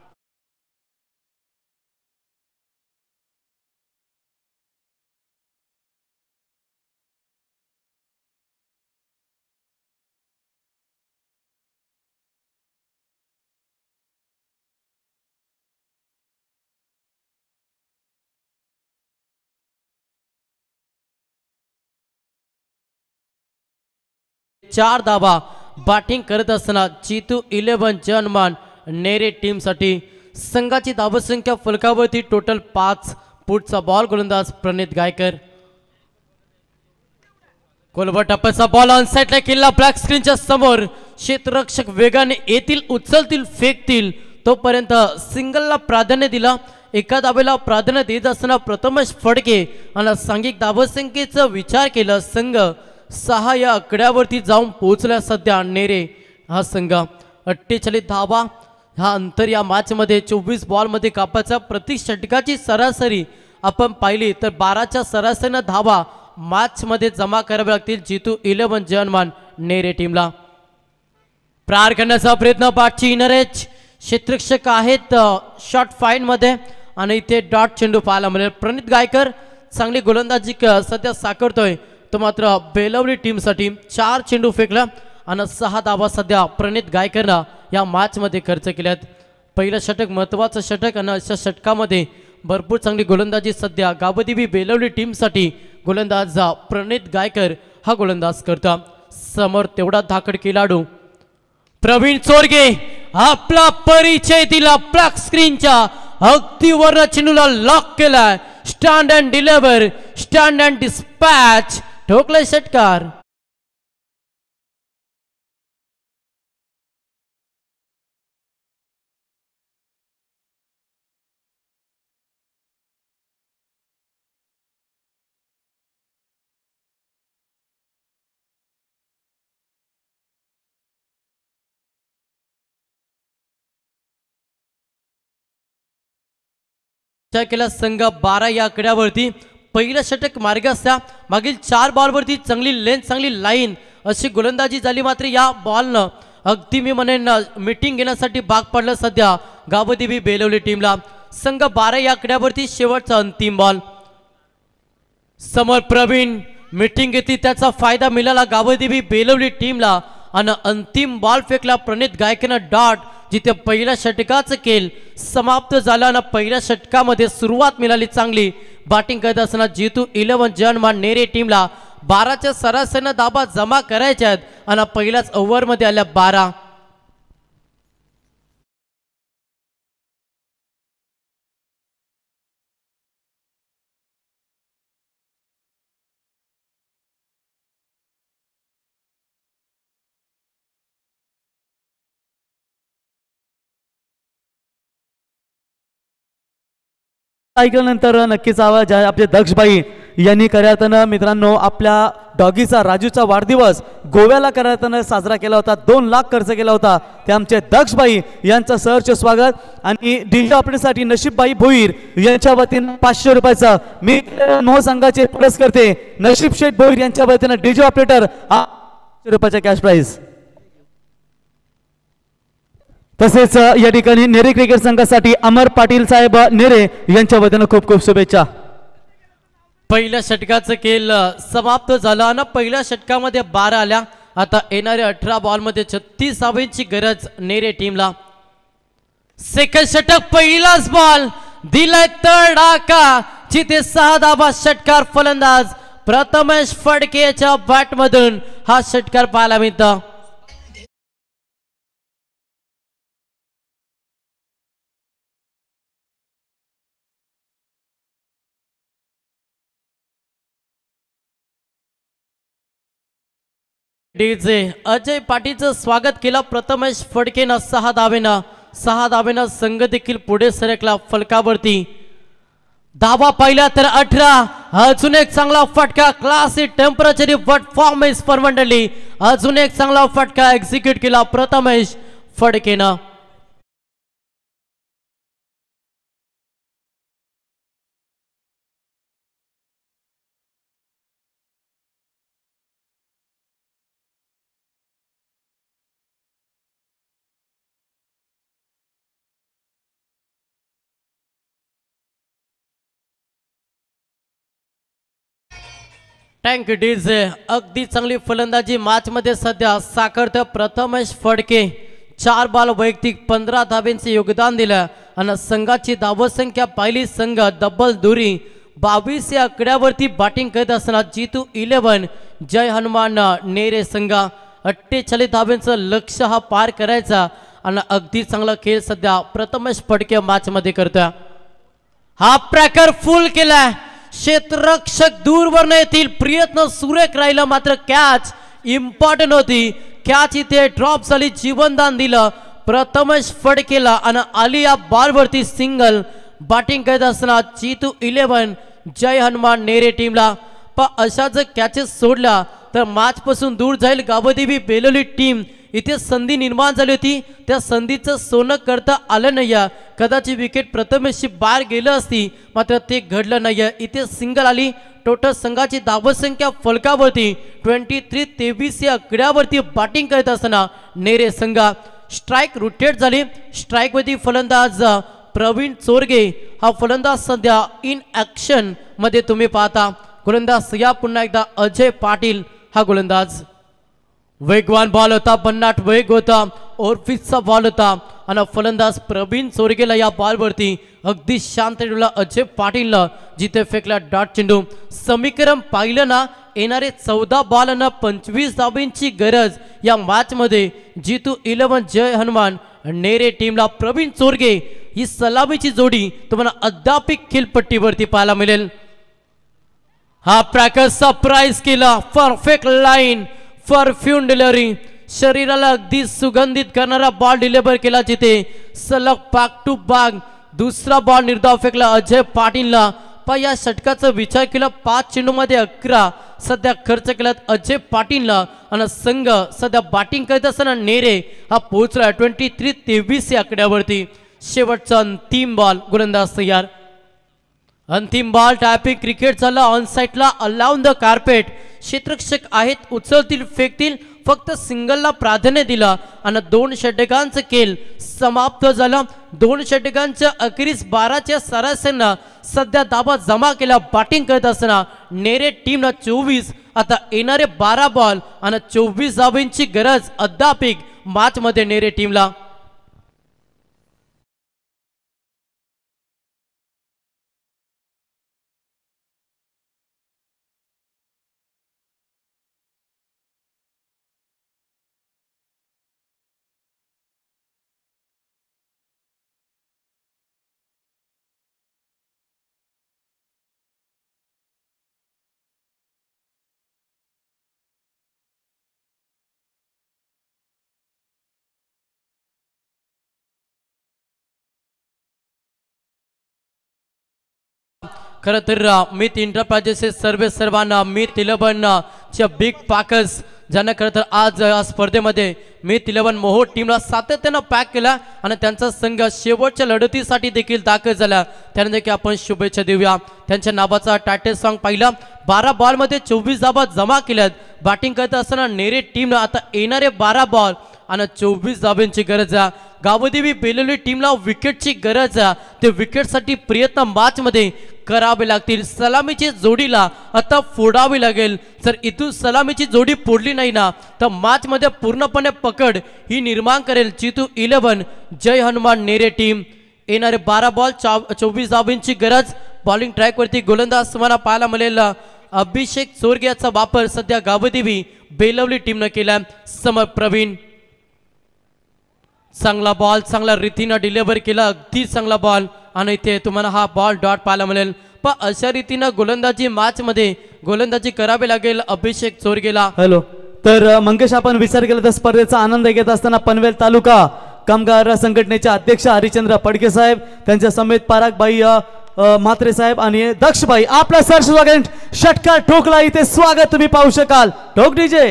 चार धाबा बॅटिंग करत असताना जितू इलेव्हन जनमान नेरे टीम साठी संघाची धावसंख्या फलकावरती टोटल पाच. पुढचा बॉल गोलंदाज प्रणित गायकर. कोलबा टप्प्याचा बॉल ऑन साइडला केला ब्लॅक स्क्रीनच्या समोर. क्षेत्ररक्षक वेगाने येतील उचलतील फेकतील तोपर्यंत सिंगलला प्राधान्य दिला. एका धावेला प्राधान्य देत असताना प्रथमेश फडके आणि सांघिक धावसंख्येचा विचार केला. संघ सहा या आकड्यावरती जाऊन पोहोचला सध्या नेरे हा संघ. अठ्ठेचाळीस धावा हा अंतर या मॅच मध्ये चोवीस बॉल मध्ये कापायचा. प्रति षटकाची सरासरी आपण पाहिली तर बाराच्या सरासरीनं धावा मॅच मध्ये जमा करावे लागतील जितू इलेव्हन जनमान नेरे टीमला. प्रार करण्याचा प्रयत्न बाटची इनरेज क्षेत्ररक्षक आहेत शॉर्ट फाईन मध्ये आणि इथे डॉट चेंडू पाहायला मिळेल. प्रणित गायकर चांगली गोलंदाजी सध्या साकारतोय तो मात्र बेलवली टीमसाठी चार चेंडू फेकला आणि सहा धावा सध्या प्रणित गायकरनं या मॅच मध्ये खर्च केल्यात. पहिलं षटक महत्वाचं षटक आणि अशा षटकामध्ये भरपूर चांगली गोलंदाजी सध्या गावदेवी बेलवली टीमसाठी गोलंदाज प्रणित गायकर हा गोलंदाज करता. समोर तेवढा धाकड खेळाडू प्रवीण चोरगे आपला परिचय दिला. ब्लॅक स्क्रीनच्या अगदी वर चेंडूला लॉक केलाय. Stand and deliver stand and dispatch ठोकले षटकार. केला संघ बारा या आकड्यावरती. पहिलं षटक मार्ग असता मागील चार बॉलवरती चांगली लेंथ चांगली लाईन अशी गोलंदाजी झाली. मात्र या बॉलनं अगदी मी म्हणेन मीटिंग घेण्यासाठी भाग पडलं सध्या गावदेवी बेलवली टीमला. संघ बारा या आकड्यावरती शेवटचा अंतिम बॉल. समोर प्रवीण मीटिंग घेतली त्याचा फायदा मिळाला गावदेवी बेलवली टीमला आणि अंतिम बॉल फेकला प्रणित गायकनं डॉट. जिथे पहिल्या षटकाचं खेळ समाप्त झाला आणि पहिल्या षटकामध्ये सुरुवात मिळाली चांगली. बॅटिंग करत असताना जितू इलेव्हन जनमान नेरे टीमला बाराच्या सरासरीनं धाबा जमा करायच्या आहेत आणि पहिल्याच ओव्हरमध्ये आल्या बारा. ऐकल्यानंतर नक्कीच आवाज आहे आपले दक्षबाई यांनी खऱ्यातनं मित्रांनो आपल्या डॉगीचा राजूचा वाढदिवस गोव्याला खऱ्यातनं साजरा केला होता. दोन लाख खर्च केला होता. ते आमचे दक्षबाई यांचं सहर्ष स्वागत. आणि डीजे ऑपरेटरसाठी नशीबबाई भोईर यांच्या वतीनं पाचशे रुपयाचा मी महासंघाचे पुरस्कर्ते नशीब शेठ भोईर यांच्या वतीनं डीजे ऑपरेटर रुपयाचा कॅश प्राइज. तसेच या ठिकाणी नेरे क्रिकेट संघासाठी अमर पाटील साहेब नेरे यांच्या वतीनं खूप खूप शुभेच्छा. पहिल्या षटकाचं खेळ समाप्त झालं आणि पहिल्या षटकामध्ये बारा आल्या. आता येणाऱ्या अठरा बॉल मध्ये छत्तीस धावांची गरज नेरे टीमला. सेकंड षटक पहिलाच बॉल दिलाय तडाखा जिथे सहा धावा षटकार फलंदाज प्रथमेश फडकेच्या बॅट मधून हा षटकार पाहायला मिळतो. डीजे अजय पाटीलचं स्वागत केलं प्रथमेश फडकेनं सहा धावेनं सहा धावेनं संघ देखील पुढे सरकला फलकावरती. धावा पाहिला तर अठरा. अजून एक चांगला फटका क्लासिक टेम्परेचरी परफॉर्मन्स परमंडली. अजून एक चांगला फटका एक्झिक्यूट केला प्रथमेश फडकेनं. टँक डीजे अगदी चांगली फलंदाजी मॅच मध्ये सध्या साकारतं प्रथमेश फडके. चार बॉल वैयक्तिक पंधरा धाब्यांचे योगदान दिलं आणि संघाची धावसंख्या पाहिली संघ डबल दुरी बावीस या आकड्यावरती बॅटिंग करत असताना जीतू इलेव्हन जय हनुमान नेरे संघ अठ्ठेचाळीस धाब्यांचं लक्ष्य हा पार करायचा आणि अगदी चांगला खेळ सध्या प्रथमेश फडके मॅच मध्ये करतोय. हा प्रॅकर फुल केलाय. क्षेत्ररक्षक दूरवर येतील प्रयत्न सुरेख राहिला मात्र कॅच इम्पॉर्टंट होती. कॅच इथे ड्रॉप झाली. जीवनदान दिलं प्रथमेश फडकेला आणि आली या बॉलवरती सिंगल. बॅटिंग करत असताना जीतू इलेव्हन जय हनुमान नेरे टीमला. पण अशा जर कॅचेस सोडल्या तर मॅच पासून दूर जाईल गावदेवी बेलोली टीम. इथे संधी निर्माण झाली होती त्या संधीचं सोनं करता आलं नाही. कदाचित विकेट प्रथमेशची बाहेर गेलं असती मात्र ते घडलं नाही. इथे सिंगल आली. टोटल संघाची धावसंख्या फलकावरती ट्वेंटी थ्री तेवीस या आकड्यावरती बॅटिंग करत असताना नेरे संघ स्ट्राईक रोटेट झाली. स्ट्राईक वरती फलंदाज प्रवीण चोरगे हा फलंदाज सध्या इन ऍक्शन मध्ये तुम्ही पाहता. गोलंदाज या पुन्हा एकदा अजय पाटील हा गोलंदाज. वेगवान बॉल होता भन्नाट वेग होता ओरफिसचा बॉल होता आणि फलंदाज प्रवीण चोरगेला या बॉलवरती अगदी शांत ठेवला अजय पाटीलनं जिथे फेकला डॉट चेंडू. समीकरण पाहिलं ना येणारे चौदा बॉल आणि पंचवीस धावांची गरज या मॅच मध्ये जीतू इलेव्हन जय हनुमान नेरे टीमला. प्रवीण चोरगे ही सलामीची जोडी तुम्हाला अद्याप खेळपट्टीवरती पाहायला मिळेल. हा प्रॅकर सरप्राईज केला. परफेक्ट लाईन परफ्यूम डिलिव्हरी शरीराला अगदी सुगंधित करणारा बॉल डिलिव्हर केला जिथे सलग बॅक टू बॅक दुसरा बॉल निर्धाव फेकला अजय पाटीलला. पण या षटकाचा विचार केला पाच चेंडूमध्ये अकरा सध्या खर्च केलात अजय पाटीलला आणि संघ सध्या बॅटिंग करत असताना नेरे हा पोहोचला ट्वेंटी थ्री तेवीस या आकड्यावरती. शेवटचा अंतिम बॉल गोलंदाज तयार. अंतिम बॉल टॅपिंग क्रिकेट झाला ऑन साइडला अलाउन द कार्पेट. क्षेत्ररक्षक आहेत उचलतील फेकतील फक्त सिंगलला प्राधान्य दिला आणि दोन षटकांचं खेळ समाप्त झाला. दोन षटकांच्या अखेरीस बाराच्या सरासरीनं सध्या धावा जमा केला. बॅटिंग करत असताना नेरे टीमला चोवीस आता येणारे बारा बॉल आणि चोवीस धावांची गरज अद्याप मॅच मध्ये नेरे टीमला. खरं तर मित इंटरप्राइजेसचे सर्व सर्वांना मित इलेव्हनच्या बिग पॅकर्स ज्यांना खरं तर आज या स्पर्धेमध्ये मित इलेव्हन मोहोळ टीमला सातत्यानं पॅक केला आणि त्यांचा संघ शेवटच्या लढतीसाठी देखील दाखल झाला. त्यांना देखील आपण शुभेच्छा देऊया. त्यांच्या नावाचा टायटल सॉन्ग पाहिला. बारा बॉलमध्ये चोवीस धावा जमा केल्यात. बॅटिंग करत असताना नेरे टीमला आता येणारे बारा बॉल आणि चोवीस धावांची गरज आहे. गावदेवी बेलोली टीमला विकेटची गरज आहे. ते विकेटसाठी प्रयत्न मॅच मध्ये करावे लागतील. सलामीची जोडीला आता फोडावी लागेल. जर इथून सलामीची जोडी फोडली नाही ना तर मॅच मध्ये पूर्णपणे पकड ही निर्माण करेल चितू इलेव्हन जय हनुमान नेरे टीम. येणारे बारा बॉल चोवीस धावांची गरज. बॉलिंग ट्रॅक वरती गोलंदाज तुम्हाला पाहायला मिळेल अभिषेक चोरगे याचा वापर सध्या गावदेवी बेलवली टीमनं केला. समर प्रवीण चांगला बॉल चांगला रीतीनं डिलिव्हर केला. अगदी चांगला बॉल आणि इथे तुम्हाला हा बॉल डॉट पाहायला मिळेल. पण अशा रीतीनं गोलंदाजी मॅच मध्ये गोलंदाजी करावी लागेल अभिषेक चोरगेला. हॅलो तर अ, मंगेश आपण विचार केला तर स्पर्धेचा आनंद घेत असताना पनवेल तालुका कामगार संघटनेचे अध्यक्ष हरिचंद्र पडके साहेब त्यांच्या समेत परागबाई अ, अ, म्हात्रे साहेब आणि दक्षबाई आपला सर स्वागत. षटकार ठोकला इथे स्वागत तुम्ही पाहू शकाल. ठोक डीजे.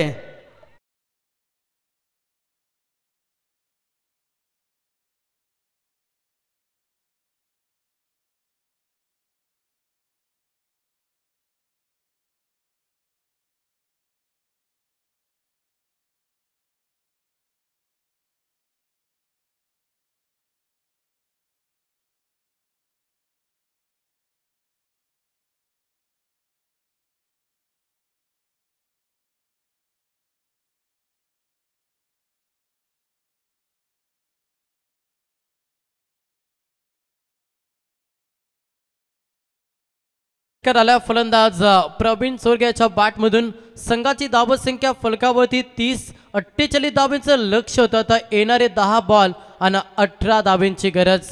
आला फलंदाज प्रवीण चोरग्याच्या बॅट मधून. संघाची धाव संख्या फलकावरती तीस अठ्ठेचाळीस धावांचं लक्ष होतं. आता येणारे दहा बॉल आणि अठरा धावांची गरज.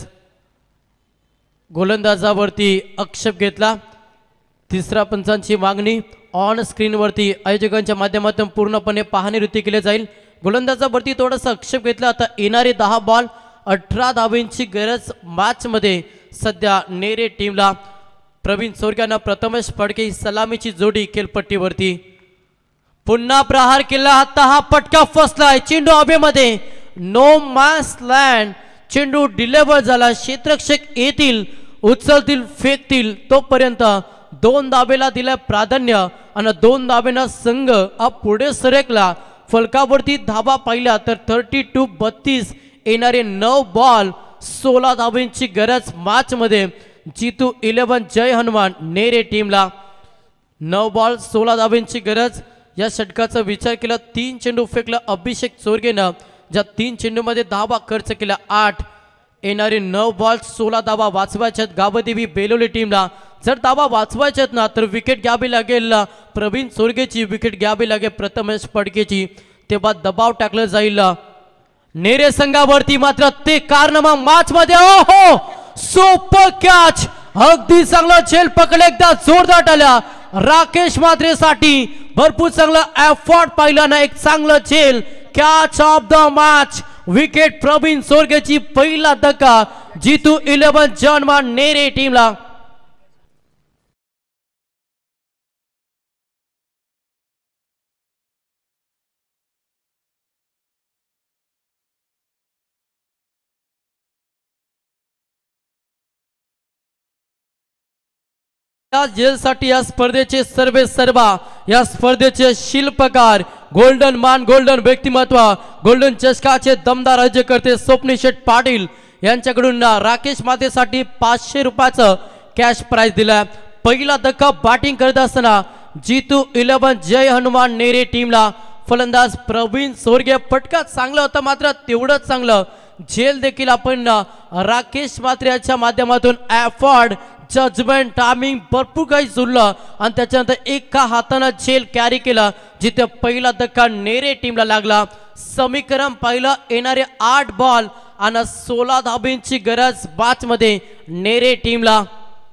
गोलंदाजावरती आक्षेप घेतला. तिसरा पंचांची मागणी ऑन स्क्रीन वरती आयोजकांच्या माध्यमातून पूर्णपणे पाहणी वृत्ती केली जाईल. गोलंदाजावरती थोडासा आक्षेप घेतला. आता येणारे दहा बॉल अठरा धावांची गरज मॅच मध्ये सध्या नेरे टीमला. प्रवीण चोरग्यानं प्रथमेश फडके ही सलामीची जोडी खेळपट्टीवरती. पुन्हा प्रहार केला. आता हा पटका फसलाय चेंडू हवेमध्ये. No man's land. चेंडू डिलिव्हर झाला. क्षेत्ररक्षक येतील उचलतील फेकतील तोपर्यंत दोन धावेला दिलं प्राधान्य आणि दोन धावेनं संघ हा पुढे सरकला. फलकावरती धावा पाहिल्या तर थर्टी टू बत्तीस. येणारे नऊ बॉल सोळा धावांची गरज मॅच मध्ये जितू इलेव्हन जय हनुमान नेरे टीमला. नऊ बॉल सोळा धावांची गरज. या षटकाचा विचार केला तीन चेंडू फेकला अभिषेक चोरगेनं. ज्या तीन चेंडूमध्ये धावा खर्च केला आठ. येणारे नऊ बॉल सोळा धावा वाचवायच्यात गावदेवी बेलोली टीमला. जर धावा वाचवायच्यात ना तर विकेट घ्यावी लागेल प्रवीण चोरगेची. विकेट घ्यावी लागेल प्रथमेश फडकेची. तेव्हा दबाव टाकलं जाईल नेरे संघावरती. मात्र ते कारनामा मॅच मध्ये ओहो सुपर कॅच. अगदी चांगला झेल पकड एकदा जोरदार आला राकेश म्हात्रे साठी. भरपूर चांगला एफर्ट पाहिला ना. एक चांगलं झेल. Catch of the match. Wicket प्रवीण चोरगेची. पहिला धक्का जितू इलेव्हन जन्मान नेरे टीमला. या जेलसाठी या स्पर्धेचे सर्वे सर्वा या स्पर्धेचे शिल्पकार गोल्डन मान गोल्डन व्यक्तिमत्व गोल्डन चषकाचे दमदार राज्यकर्ते स्वप्नील शेठ पाटील यांच्याकडून राकेश मातेसाठी पाचशे रुपयाचं कॅश प्राइज दिलाय. पहिला धक्का बॅटिंग करत असताना जितू इलेव्हन जय हनुमान नेरे टीमला. फलंदाज प्रवीण चोरगे. फटका चांगला होता मात्र तेवढंच चांगलं झेल देखील आपण राकेश मात्रे याच्या माध्यमातून एफर्ट जजमेंट टायमिंग भरपूर काही जुळलं आणि त्याच्यानंतर एका हाताने झेल कॅरी केला जिथे पहिला धक्का नेरे टीमला लागला. समीकरण पाहिलं येणारे आठ बॉल आणि सोळा धाब्यांची गरज मॅच मध्ये नेरे टीमला.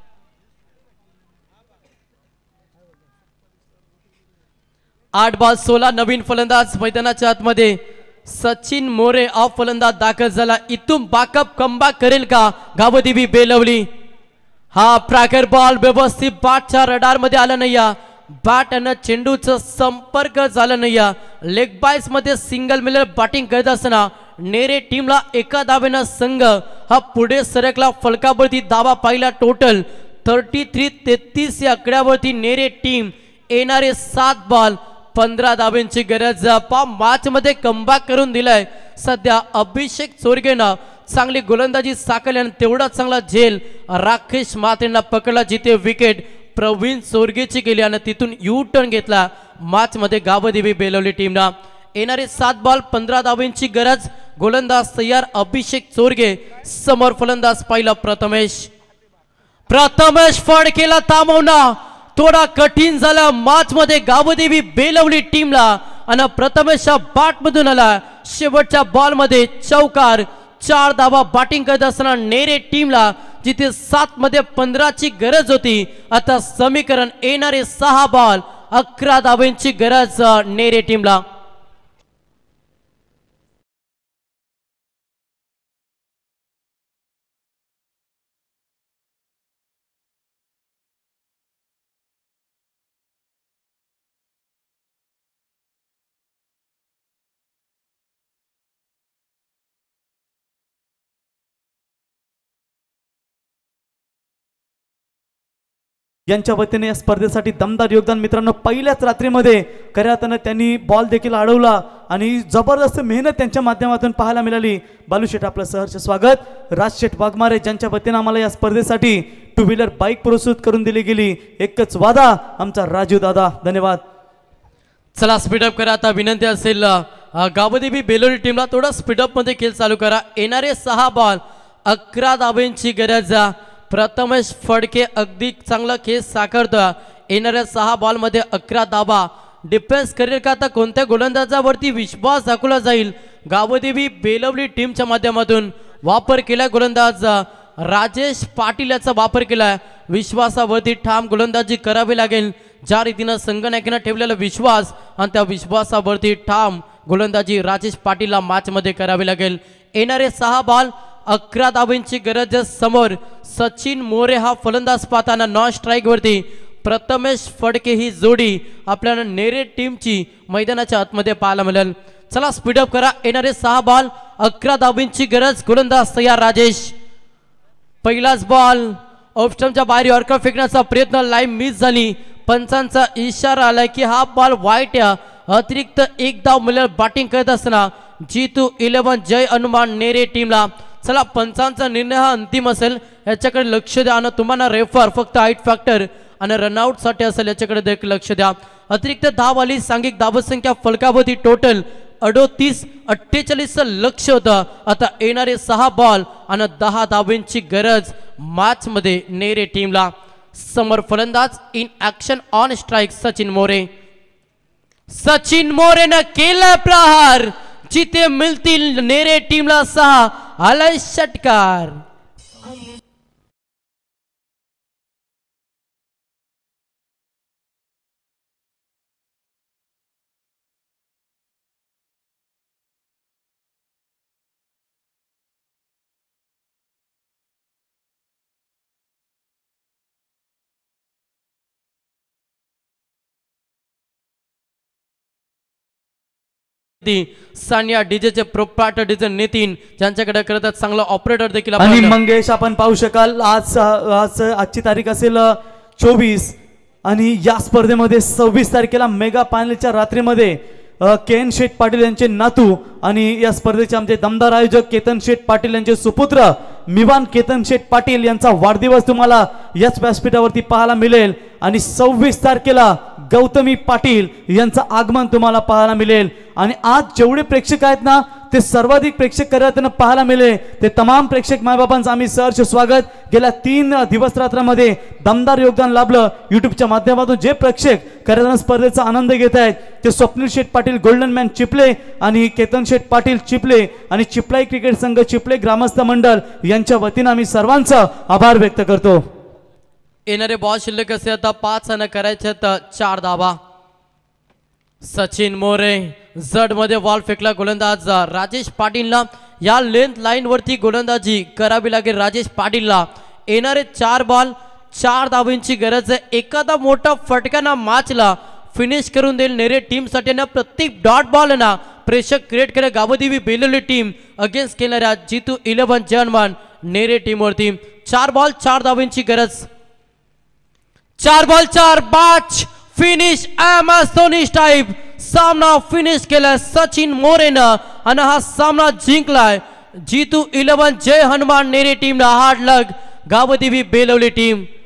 आठ बॉल सोळा. नवीन फलंदाज मैदानाच्या आतमध्ये सचिन मोरे ऑफ फलंदाज दाखल झाला. इथून बॅकअप कमबॅक करेल का गावदेवी बेलवली. हा प्रॅकर बॉल व्यवस्थित बॅटच्या रडार मध्ये आला नाही. बॅट आणि चेंडूचा संपर्क झाला नाही. लेग बाईस मध्ये सिंगल मिलर बॅटिंग करत असताना नेरे टीमला एका धावेनं संघ हा पुढे सरकला. फलकावरती धावा पाहिला टोटल थर्टी थ्री तेहतीस या आकड्यावरती नेरे टीम. येणारे सात बॉल पंधरा धाब्यांची गरज. पा मॅच मध्ये कमबॅक करून दिलाय सध्या अभिषेक चोरगेनं. चांगली गोलंदाजी साकारली आणि तेवढा चांगला झेल राकेश म्हात्रेंना पकडला, जिथे विकेट प्रवीण सोरगेची गेली आणि तिथून यू टर्न घेतला मॅच मध्ये गावदेवी बेलवली टीमना. येणारे सात बॉल पंधरा धावांची गरज. गोलंदाज तयार अभिषेक चोरगे, समोर फलंदाज पहिला प्रथमेश. प्रथमेश फडकेला थांबवणं थोडा कठीण झाला मॅच मध्ये गावदेवी बेलवली टीमला आणि प्रथमेशच्या बॅट मधून आला शेवटच्या बॉल मध्ये चौकार. चार धावा बॅटिंग करत असताना नेरे टीमला जिथे सात मध्ये पंधरा ची गरज होती, आता समीकरण येणारे सहा बॉल अकरा धावांची गरज नेरे टीमला. यांच्या वतीने या स्पर्धेसाठी दमदार योगदान मित्रांनो. पहिल्याच रात्रीमध्ये खऱ्या अर्थानं त्यांनी बॉल देखील अडवला आणि जबरदस्त मेहनत त्यांच्या माध्यमातून पाहायला मिळाली. बालूशेठ आपलं सहर्ष स्वागत. राजशेठ वाघमारे ज्यांच्या वतीने आम्हाला या स्पर्धेसाठी टू व्हीलर बाईक पुरस्कृत करून दिली गेली. एकच वादा आमचा राजू दादा, धन्यवाद. चला स्पीडअप करा. आता विनंती असेल गावदेवी बेलोली टीमला थोडा स्पीडअप मध्ये खेळ चालू करा. येणारे सहा बॉल अकरा धावांची गरज. प्रथमेश फडके अगदी चांगला खेळ साकारतो. येणाऱ्या सहा बॉल मध्ये अकरा धावा डिफेन्स करेल का, आता कोणत्या गोलंदाजावरती विश्वास दाखवला जाईल. गावदेवी बेलवली टीमच्या माध्यमातून वापर केला गोलंदाज राजेश पाटील याचा वापर केला. विश्वासावरती ठाम गोलंदाजी करावी लागेल. ज्या रीतीनं संगणकाने ठेवलेला विश्वास आणि त्या विश्वासावरती ठाम गोलंदाजी राजेश पाटीलला मॅच मध्ये करावी लागेल. येणारे सहा बॉल अकरा धावांची गरज. समोर सचिन मोरे हा फलंदाज पाहताना नॉन स्ट्राईक वरती. प्रथमेश फडके ही जोडी आपल्याला नेरे टीमची मैदानाच्या आतमध्ये पाहायला मिळेल. चला स्पीडअप करा. येणारे सहा बॉल अकरा धावांची गरज. गोलंदाज तयार राजेश. पहिलाच बॉल ऑफस्टंपच्या बाहेर यॉर्कर फेकण्याचा प्रयत्न, लाईन मिस झाली. पंचांचा इशारा आलाय की हा बॉल वाईट या. अतिरिक्त एक धाव मिळेल बॅटिंग करत असताना जीतू इलेव्हन जय हनुमान नेरे टीमला. चला पंचांचा निर्णय हा अंतिम असेल, याच्याकडे लक्ष द्या आणि तुम्हाला रेफर फक्त हाईट फॅक्टर आणि रनआउट साठी असेल याच्याकडे देखील लक्ष द्या. अतिरिक्त धाव आली. सांघिक धावसंख्या फलकावरती टोटल अडोतीस अठ्ठेचाळीस लक्ष होतं. आता येणारे सहा बॉल आणि दहा धावांची गरज मॅच मध्ये नेरे टीमला. समोर फलंदाज in action on strike Sachin More. Sachin मोरेनं केला प्रहार, जिथे मिळतील नेरे टीमला सहा. आलाय षटकार. सानिया डीजेचे प्रोप्रायटर डीजे नितीन ज्यांच्याकडे करतात चांगला ऑपरेटर देखील. आणि मंगेश आपण पाहू शकाल आज आज आजची तारीख असेल चोवीस आणि या स्पर्धेमध्ये सव्वीस तारखेला मेगा फायनलच्या रात्रीमध्ये केन शेठ पाटील यांचे नातू आणि या स्पर्धेचे आमचे दमदार आयोजक केतन शेठ पाटील यांचे सुपुत्र मिवान केतन शेठ पाटील यांचा वाढदिवस तुम्हाला याच व्यासपीठावरती पाहायला मिळेल. आणि सव्वीस तारखेला गौतमी पाटील यांचं आगमन तुम्हाला पाहायला मिळेल. आणि आज जेवढे प्रेक्षक आहेत ना ते सर्वाधिक प्रेक्षक करताना पाहायला मिळेल. ते तमाम प्रेक्षक मायबापांचं आम्ही सहर्ष स्वागत. गेल्या तीन दिवस रात्रामध्ये दमदार योगदान लाभलं युट्यूबच्या माध्यमातून. जे प्रेक्षक करताना स्पर्धेचा आनंद घेत आहेत ते स्वप्नील शेठ पाटील गोल्डन मॅन चिपले आणि केतन शेठ पाटील चिपले आणि चिपलाई क्रिकेट संघ चिपले ग्रामस्थ मंडळ यांच्या वतीनं आम्ही सर्वांचा आभार व्यक्त करतो. येणारे बॉल शिल्लक असे आता पाच आणि करायचे चार धावा. सचिन मोरे जड मध्ये बॉल फेकला गोलंदाज राजेश पाटीलला. या लेंथ लाईन वरती गोलंदाजी करावी लागेल राजेश पाटीलला. येणारे चार बॉल चार धावांची गरज आहे. एखादा मोठा फटकाना मॅचला फिनिश करून देईल नेरे टीम साठी. प्रत्येक डॉट बॉल ना प्रेशर क्रिएट करे गावदेवी बेलवली टीम अगेन्स्ट केणाऱ्या जीतू इलेव्हन जर्मन नेरे टीम वरती. चार बॉल चार धावांची गरज. चार बॉल चार बॅच फिनिश एम एस टाइप सामना फिनिश केलाय सचिन मोरेनं आणि हा सामना जिंकलाय जीतू इलेवन जय हनुमान नेरे टीम ना hard luck Gavdevi Belavali team